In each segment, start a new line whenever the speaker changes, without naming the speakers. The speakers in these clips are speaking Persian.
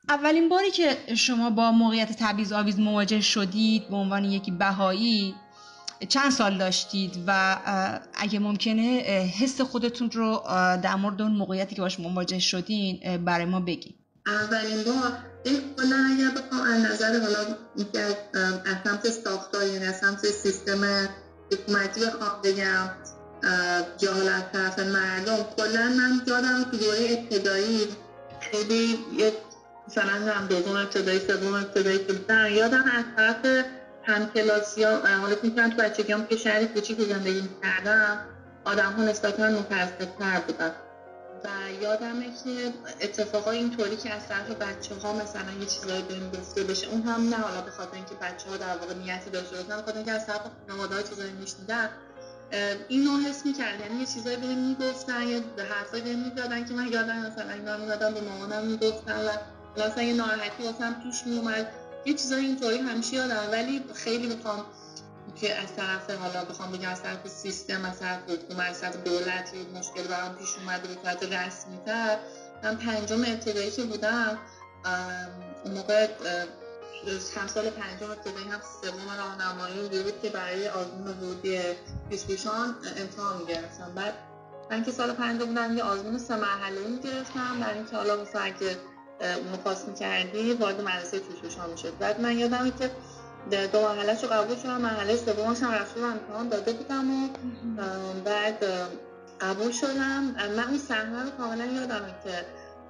اولین باری که شما با موقعیت تبعیض‌آمیز مواجه شدید به عنوان یکی بهایی چند سال داشتید و اگه ممکنه حس خودتون رو در مورد اون موقعیتی که باش مواجه شدین برای ما بگید؟
اولین بار کلا اگر بخوام از نظر حالا اینکه از سمت ساختار، یعنی از سمت سیستم حکومتی بخوام بگم جهالت طرف مردم، کلا من یادم تو دوره ابتدایی خیلی مثلا هم دوم ابتدایی سوم ابتدایی که بودن، یادم از طرف همکلاسی‌ها، حالا فکر کنم تو بچگیام که شهر کوچیک زندگی می‌کردم آدم‌ها نسبتاً متعصب‌تر بودن و یادمه که اتفاقای اینطوری که از طرف بچه‌ها مثلا یه چیزایی بهم گفته بشه، اون هم نه حالا به خاطر اینکه بچه‌ها در واقع نیتی داشته باشن، به خاطر اینکه از طرف خانواده‌ها چیزایی میشنیدن، اینو حس می‌کردم. یعنی یه چیزایی بهم میگفتن یا به حرفایی بهم می‌زدن که من یادم مثلا اینا می‌زدم به مامانم میگفتن و مثلا یه ناراحتی واسم پیش میومد، یه چیزای اینطوری همیشه یادم. ولی خیلی بخوام که از طرف حالا بخوام بگم از طرف سیستم، از طرف حکومت، از طرف دولتی مشکل برام پیش اومده به صورت رسمی‌تر، من پنجم ابتدایی که بودم اون موقع چند سال پنجم ابتدایی هم سوم راهنمایی بود که برای آزمون ورودی پیشکشان امتحان می‌گرفتم. بعد من که سال پنجم بودم یه آزمون 3 مرحله‌ای می‌گرفتم برای اینکه حالا مثلا اگه اونو پاس می‌کردی وارد مدرسه پیشکشان می‌شد. بعد من یادمه که 2 مرحله‌اش رو قبول شدم، مرحله سومش هم رفتم امتحان داده بودم و بعد قبول شدم. من اون صحنه رو کاملا یادمه که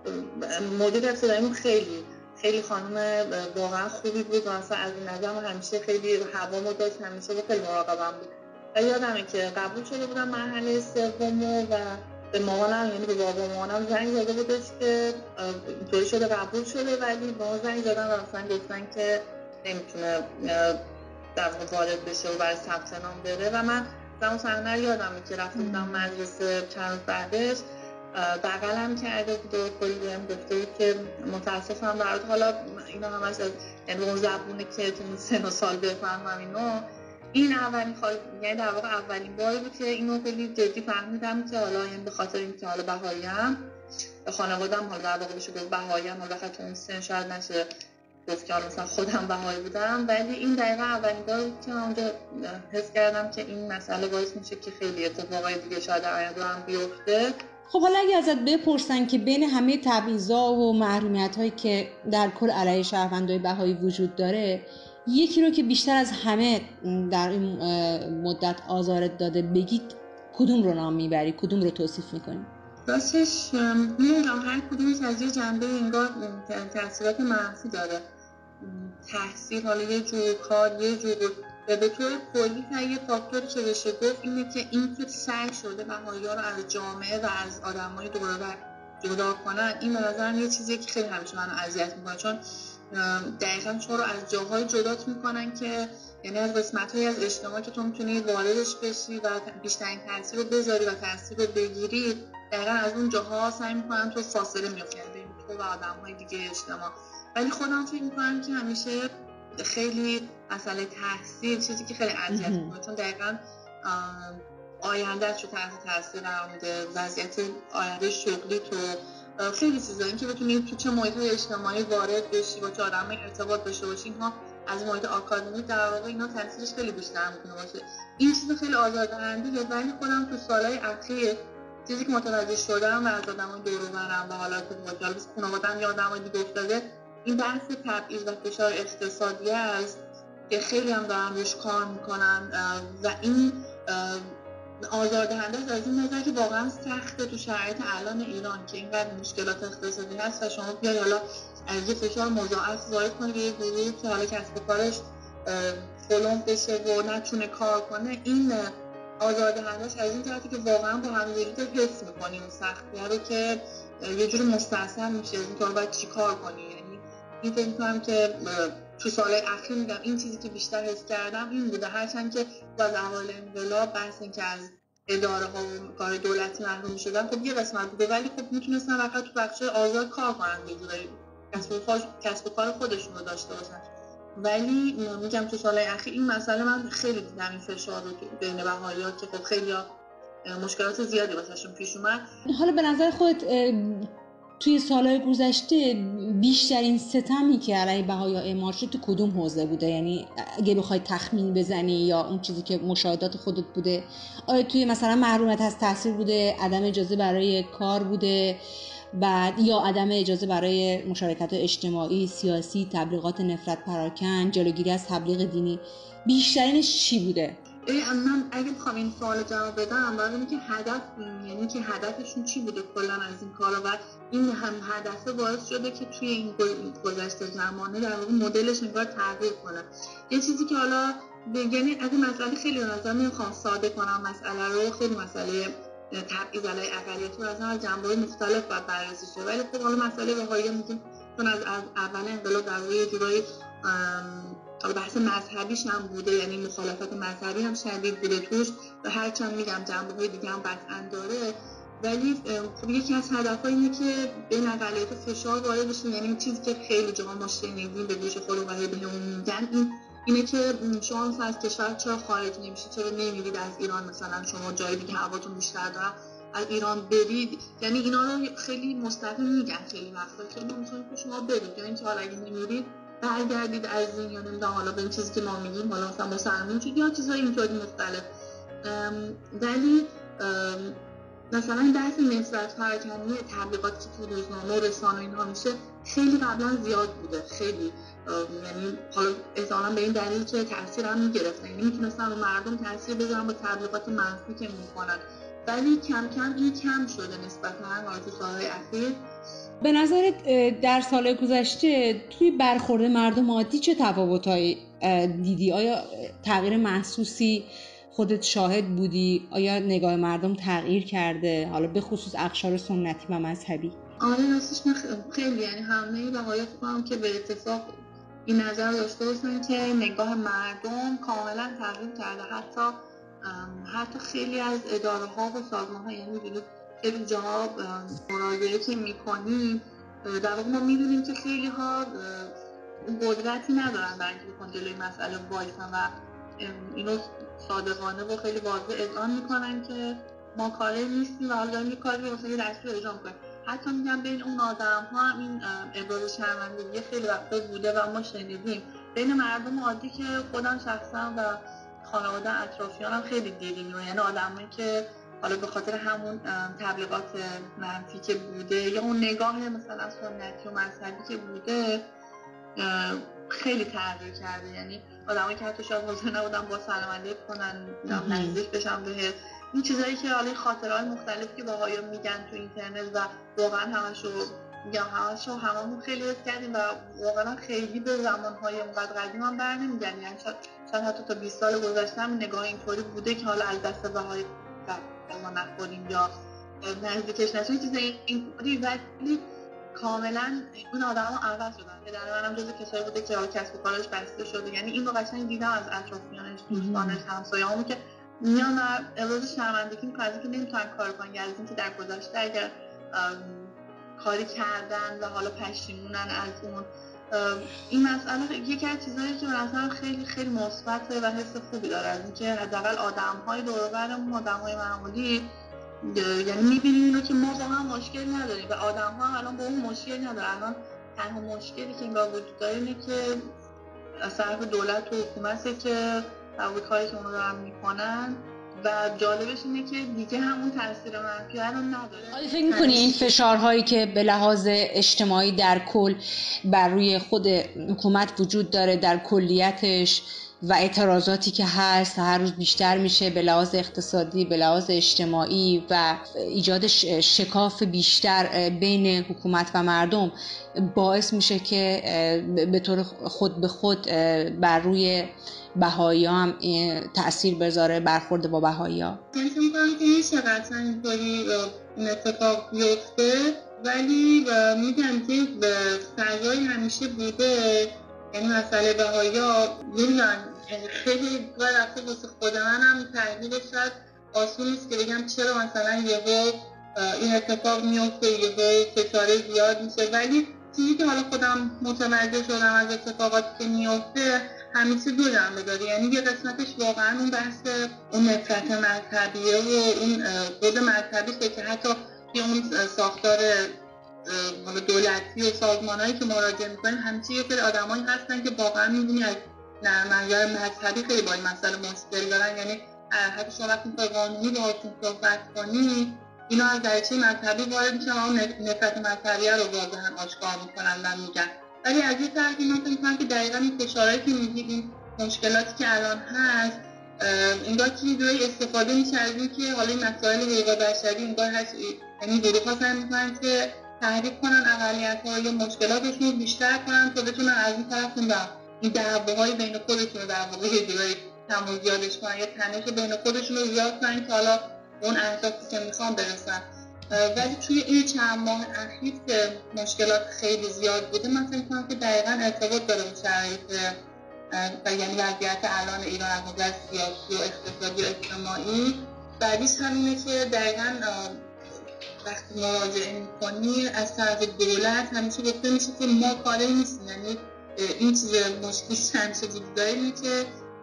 مدیر ابتداییمون خیلی خانم واقعا خوبی بود و مثلا از این نظرم همیشه خیلی هوامو داشت، همیشه با خیلی مراقبم بود و یادمه که قبول شده بودم مرحله سومو و به مامانم، یعنی به بابا مامانم زنگ زده بودش که اینطوری شده قبول شده، ولی به ما زنگ زدن و مثلا گفتن که نمیتونه در واقع وارد بشه و برای ثبت نام بره. و من اون صحنه یادمه که رفته بودم مدرسه، چند روز بعدش بغلم کرده بود و کلی بهم گفته بود که متاسفم برات، حالا اینا همش از یعنی اون زبونه که تو سن و سال بفهمم اینو. این اولین یعنی در واقع اولین باری بود که اینو خیلی جدی فهمیدم که حالا یعنی به خاطر اینکه حالا بهایی‌ام، خانواده‌ام حالا در واقع بشه گفت بهایی‌ام، حالا بخاطر اون سن شاید نشه گفت که مثلا خودم بهایی بودم، ولی این دقیقا اولین بار بود که اونجا حس کردم که این مسئله باعث میشه که خیلی اتفاقای دیگه شاید در آینده هم بیفته.
خب حالا اگه ازت بپرسن که بین همه تبعیض‌ها و محرومیت‌هایی که در کل علیه شهروندای بهایی وجود داره، یکی رو که بیشتر از همه در این مدت آزارت داده بگید، کدوم رو نام میبری؟ کدوم رو توصیف میکنی؟
راستش نمیدونم، هر کدومش از یه جنبه انگار تاثیرات منفی داره. تحصیل حالا یه جور، کار یه جور، به طور کلی یه فاکتوری که بشه گفت اینه که این که سعی شده بهایی‌ها رو از جامعه و از آدمای دور و بر جدا کنن. این به نظرم یه چیزیه که خیلی همیشه منو اذیت میکنه، چون دقیقاً شما رو از جاهای جدات میکنن که یعنی از قسمت‌هایی از اجتماع که تو میتونی واردش بشی و بیشترین تاثیر رو بذاری و تاثیر رو بگیری، دقیقاً از اون جاها سعی میکنن تو فاصله میفتی بین تو و آدم‌های دیگه اجتماع. ولی خودم فکر میکنم که همیشه خیلی مسئله تحصیل چیزی که خیلی اذیت میکنه، چون دقیقاً آینده‌اش رو تحت تاثیر قرار میده، وضعیت آینده شغلی تو، خیلی چیزا، این که بتونی تو چه محیط‌های اجتماعی وارد بشی، با چه آدمایی ارتباط داشته باشی، اینها از محیط آکادمیک در واقع اینا تاثیرش خیلی بیشتر میتونه باشه. این چیز خیلی آزاردهنده. ولی خودم تو سالهای اخیر چیزی که متوجه شدم و از آدمای دور و برم و حالا تو خانواده‌ام یا آدمای دیگه افتاده، این بحث تبعیض و فشار اقتصادی است که خیلی هم دارن روش کار میکنن و این آزاردهنده است از این نظر که واقعا سخته تو شرایط الان ایران که اینقدر مشکلات اقتصادی هست و شما بیای حالا از یه فشار مضاعف وارد کنی به یه گروهی که حالا کسب و کارش فلان بشه و نتونه کار کنه. این آزاردهنده‌اش از این جهتی که واقعا با همدیگه حس می‌کنی اون سختی‌ها رو که یه جوری مستحصل میشه از اینکه باید چی کار کنی. یعنی این فکر می‌کنم که تو سالهای اخیر میگم این چیزی که بیشتر حس کردم این بوده، هرچند که از اول انقلاب بحث این که از اداره ها و کار دولتی محروم شدن خب یه قسمت بوده، ولی خب میتونستن فقط تو بخش آزاد کار کنن، یه جوری کسب و کار خودشون رو داشته باشن. ولی میگم تو سالهای اخیر این مسئله من خیلی دیدم، این فشار رو بین بهایی‌ها که خب خیلی مشکلات زیادی واسهشون پیش اومد.
حالا به نظر خودت توی سالهای گذشته بیشترین ستمی که علیه بهائی‌ها اعمال شد تو کدوم حوزه بوده؟ یعنی اگه بخوای تخمین بزنی یا اون چیزی که مشاهدات خودت بوده، آیا توی مثلا محرومیت از تحصیل بوده، عدم اجازه برای کار بوده، بعد یا عدم اجازه برای مشارکت اجتماعی، سیاسی، تبلیغات نفرت پراکن، جلوگیری از تبلیغ دینی، بیشترینش چی بوده؟
من اگه بخوام این سوال جواب بدم باید اینه که هدف، یعنی که هدفشون چی بوده کلا از این کارا و این هم هدف باعث شده که توی این گذشته زمانه در واقع مدلش انگار تغییر کنه. یه چیزی که حالا یعنی از این مسئله خیلی به نظر نمیخوام ساده کنم مسئله رو، خیلی مسئله تبعیض علیه اقلیت‌ها از جنبه‌های مختلف باید بررسی شه، ولی خب حالا مسئله بهایی میگیم چون از اول انقلاب در واقع یه جورایی بحث مذهبیش هم بوده، یعنی مخالفت مذهبی هم شدید بوده توش و هرچند میگم جنبه‌های دیگه هم قطعاً داره، ولی خب یکی از هدف‌ها اینه که بین اقلیت‌ها فشار وارد بشه. یعنی چیزی که خیلی جاها ما شنیدیم به گوش خودمون بهمون میگن اینه که شما مثلا از کشور چرا خارج نمیشید، چرا نمیرید از ایران، مثلا شما جای دیگه هواتون بیشتر داره از ایران برید. یعنی اینا رو خیلی مستقیم میگن خیلی وقتا که ما میخوایم که شما برید، یا اینکه حالا اگه نمیرید برگردید از این، یا نمیدونم حالا به این چیزی که ما میگیم حالا مثلا مسلمون شید یا چیزای اینطوری مختلف. ولی مثلا این بحث نفرت پراکنی تبلیغاتی که تو روزنامه و رسانه اینها میشه خیلی قبلا زیاد بوده، خیلی یعنی حالا احتمالاً به این دلیل که تاثیر هم میگرفتن، یعنی میتونستن رو مردم تاثیر بذارن با تبلیغات منفی که میکنن، ولی کم کم این کم شده نسبتاً حالا تو سالهای اخیر.
به نظرت در سال گذشته توی برخورد مردم عادی چه تفاوت‌هایی دیدی؟ آیا تغییر محسوسی خودت شاهد بودی؟ آیا نگاه مردم تغییر کرده؟ حالا به خصوص اقشار سنتی و مذهبی.
آره راستش من خیلی یعنی همه بهایی فکرم که به اتفاق این نظر داشته باشن که نگاه مردم کاملا تغییر کرده. حتی خیلی از اداره ها و سازمان ها، یعنی می‌بینید خیلی جاها مراجعه که می‌کنیم در واقع ما می‌بینیم که خیلی ها قدرتی ندارن برای اینکه بخوان جلوی مسئله وایسن و اینو صادقانه و خیلی واضح اذعان میکنن که ما کاری نیستیم و حالا داریم یه کاری رو مثلا یه دستور اجرا میکنیم. حتی میگم بین اون آدم ها هم این ابراز شرمندگی خیلی وقتا بوده و ما شنیدیم. بین مردم عادی که خودم شخصا و خانواده اطرافیانم خیلی دیدیم، یعنی آدمایی که حالا به خاطر همون تبلیغات منفی که بوده یا اون نگاه مثلا سنتی و مذهبی که بوده خیلی تغییر کرده. یعنی آدمایی که حتی شاید حاضر نبودن با سلام علیک کنن نزدیک بشن بهت، این چیزایی که حالا خاطرات مختلفی که بهایا میگن تو اینترنت و واقعا هممون خیلی حس کردیم و واقعا خیلی به زمانهای اونقدر قدیم هم برنمیگردیم. یعنی شاید حتی تا 20 سال گذشته هم نگاه اینطوری بوده که حالا از دست بهایی ما نخوریم یا نزدیکش نشیم چیزایی اینطوری، ولی کاملا اون آدما عوض شدن. پدر منم جزو کسایی بوده که کسب و کارش بسته شده، یعنی این رو قشنگ دیدم از اطرافیانش، دوستانش، همسایه‌هامون که میان و ابراز شرمندگی میکنن که نمیتونن کار کنن، یعنی اینکه در گذشته اگر کاری کردن و حالا پشیمونن از اون. این مسئله یکی از چیزایی که به نظر خیلی خیلی مثبته و حس خوبی داره از اینکه حداقل آدم‌های دور و برمون، آدم‌های معمولی، یعنی می‌بینیم اینو که ما با هم مشکل نداریم و آدم‌ها الان با اون مشکل ندارن. الان تنها مشکلی که انگار وجود داره اینه که از طرف دولت و حکومته که کاری که اونا دارن میکنن و جالبش اینه که دیگه همون تاثیر منفی رو نداره.
آیا فکر می‌کنی این فشارهایی که به لحاظ اجتماعی در کل بر روی خود حکومت وجود داره در کلیتش و اعتراضاتی که هست هر روز بیشتر میشه به لحاظ اقتصادی، به لحاظ اجتماعی و ایجاد شکاف بیشتر بین حکومت و مردم باعث میشه که به طور خود به خود بر روی بهائی‌ها هم تأثیر بذاره، برخورد با بهائی‌ها؟
فکر می‌کنم که میشه قطعاً اینطوری این اتفاق بیفته، ولی میگم که فضای همیشه بوده. یعنی مسئله بهائی‌ها نمیدونم خیلی وقتی واسه خود منم تحلیلش شاید آسون نیست که بگم چرا مثلا یهو این اتفاق میفته، یهو فشار زیاد میشه، ولی چیزی که حالا خودم متوجه شدم از اتفاقاتی که میفته همیشه دو جنبه داره. یعنی یه قسمتش واقعا اون بحث اون نفرت مذهبیه و اون بود مذهبیشه که حتی توی اون ساختار حالا دولتی و سازمانایی که مراجعه میکنیم همیشه یه سری آدمایی هستن که واقعا می‌بینی از منظر مذهبی خیلی با این مسئله مشکل دارن. یعنی حتی شما وقتی با قانونی باهاشون صحبت کنی اینا از دریچه مذهبی وارد میشن و اون نفرت مذهبی رو واضحا آشکار میکنن و میگن. ولی از یه طرفی من فکر می‌کنم که دقیقاً این فشارهایی که میگید، این مشکلاتی که الان هست، انگار که جوری استفاده میشه از این که حالا این مسائل حقوق بشری انگار هست، یعنی گروه‌ها سعی میکنن که تحریک کنن اقلیت‌ها یا مشکلاتشون رو بیشتر کنن تا بتونن از این طرف این دعواهای بین خودشون رو در واقع یه جوری کم و زیادش کنن یا تنش بین خودشون رو زیاد کنن که حالا اون اهدافی که میخوان برسن. ولی توی این چند ماه اخیر که مشکلات خیلی زیاد بوده، من فکر می‌کنم که دقیقاً ارتباط داره با شرایط یعنی وضعیت الان ایران از نظر سیاسی و اقتصادی و اجتماعی. بعدیش همینه که دقیقاً وقتی مراجعه می‌کنی از طرف دولت همیشه گفته میشه که ما کاری نیستیم. یعنی این چیز مشکلی همیشه وجود داره اینه که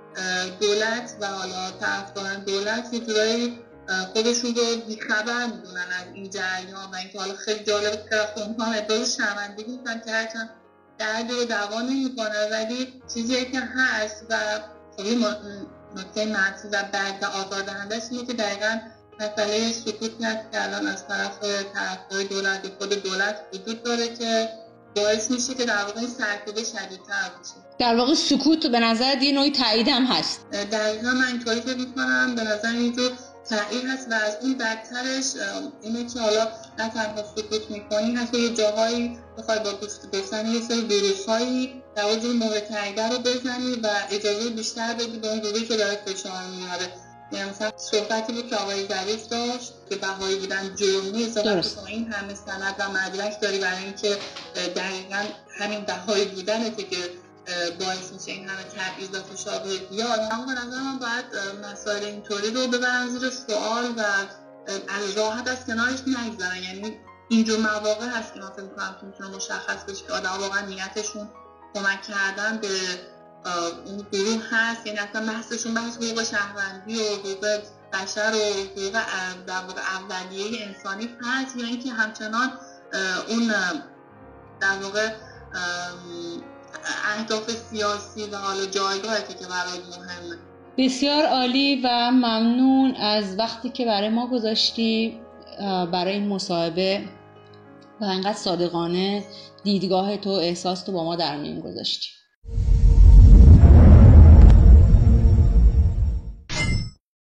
دولت و حالا طرفداران دولت یه جورایی خودشون رو بیخبر میدونن از این جریان و اینکه حالا خیلی جالبه که طرف اونها هم ابراز شرمندگی میکنن که هرچند درد رو دوا نمیکنه، ولی چیزی که هست و خیلی نکته منفی و بد و آزاردهنده‌اش اینه که دقیقاً مسئله سکوتی هست که الان از طرفدار دولت خود دولت وجود داره که باعث میشه که در واقع این سرکوبه شدیدتر بشه.
در واقع سکوت به نظر یه نوعی تایید هم هست.
دقیقا من اینطوری فکر می‌کنم، به نظر اینجور تایید هست و از اون بدترش اینه که حالا نه تنها سکوت می‌کنی، حتی یه جاهایی بخوای با گفتن یه سری ویروس‌هایی در واقع مهر تایید رو بزنی و اجازه بیشتر بدی به اون گروهی که داره فشار میاره. یعنی مثلا صحبتی بود که آقای ظریف داشت که بهایی بودن جرمی، اضافه کنه این همه سند و مدرک داری برای اینکه دقیقاً همین بهایی بودنته که باعث میشه این همه تبعیض و فشار بیاد. اما به نظر من باید مسائل اینطوری رو ببرن زیر سوال و از راحت از کنارش نگذارن. یعنی اینجور مواقع هست که من فکر می‌کنم که میتونه مشخص بشه که آدم واقعا نیتشون کمک کردن به اون گروه هست، یعنی اصلا بحثشون بحث حقوق شهروندی و حقوق بشر و حقوق در واقع اولیه انسانی هست، یا اینکه همچنان اون در واقع اهداف سیاسی و حالا جایگاهی که برای مهمه.
بسیار عالی و ممنون از وقتی که برای ما گذاشتی برای این مصاحبه و انقدر صادقانه دیدگاه تو احساس تو با ما در میون گذاشتی.